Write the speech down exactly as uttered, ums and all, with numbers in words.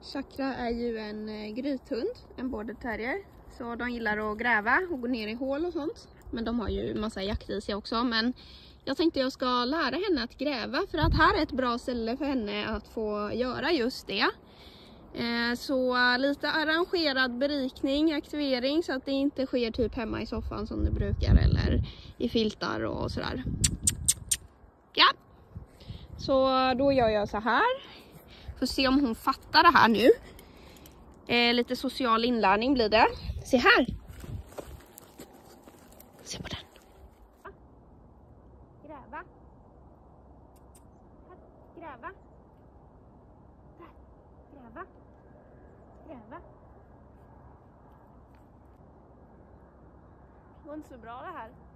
Chakra är ju en eh, grythund, en border terrier. Så de gillar att gräva och gå ner i hål och sånt. Men de har ju massa jakt i sig också. Men jag tänkte jag ska lära henne att gräva, för att här är ett bra ställe för henne att få göra just det. Eh, så lite arrangerad berikning, aktivering, så att det inte sker typ hemma i soffan som det brukar, eller i filtar och sådär. Ja, så då gör jag så här. Får se om hon fattar det här nu. Eh, lite social inlärning blir det. Se här. Se på den. Ah. Gräva. Här. Gräva. Där. Gräva. Gräva. Det var inte så bra det här.